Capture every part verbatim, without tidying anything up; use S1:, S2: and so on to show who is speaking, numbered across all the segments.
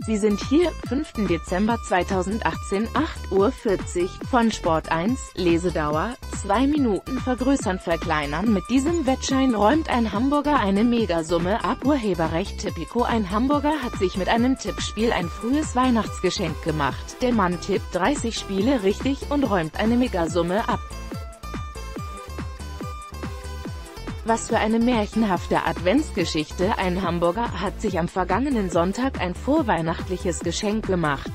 S1: Sie sind hier, fünften Dezember zweitausendachtzehn, acht Uhr vierzig, von Sport eins, Lesedauer, zwei Minuten vergrößern verkleinern. Mit diesem Wettschein räumt ein Hamburger eine Megasumme ab. Urheberrecht Tipico. Ein Hamburger hat sich mit einem Tippspiel ein frühes Weihnachtsgeschenk gemacht. Der Mann tippt dreißig Spiele richtig und räumt eine Megasumme ab. Was für eine märchenhafte Adventsgeschichte. Ein Hamburger hat sich am vergangenen Sonntag ein vorweihnachtliches Geschenk gemacht.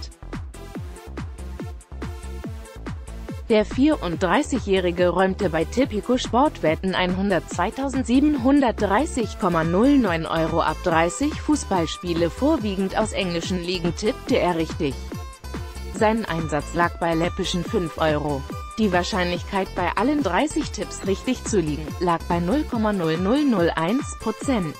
S1: Der vierunddreißigjährige räumte bei Tipico Sportwetten hundertzweitausendsiebenhundertdreißig Komma null neun Euro ab. dreißig Fußballspiele vorwiegend aus englischen Ligen tippte er richtig. Sein Einsatz lag bei läppischen fünf Euro. Die Wahrscheinlichkeit, bei allen dreißig Tipps richtig zu liegen, lag bei null Komma null null null eins Prozent.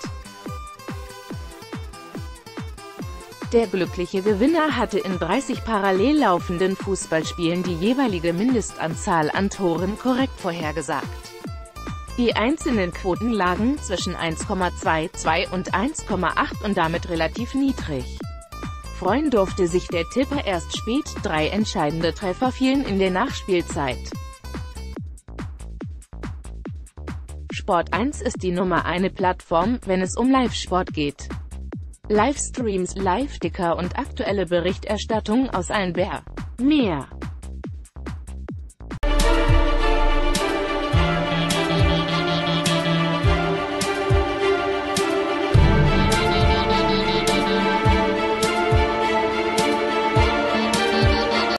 S1: Der glückliche Gewinner hatte in dreißig parallel laufenden Fußballspielen die jeweilige Mindestanzahl an Toren korrekt vorhergesagt. Die einzelnen Quoten lagen zwischen eins Komma zweiundzwanzig und eins Komma acht und damit relativ niedrig. Freuen durfte sich der Tipper erst spät, drei entscheidende Treffer fielen in der Nachspielzeit. Sport eins ist die Nummer eine Plattform, wenn es um Live-Sport geht. Livestreams, Live-Ticker und aktuelle Berichterstattung aus allen Bär. Mehr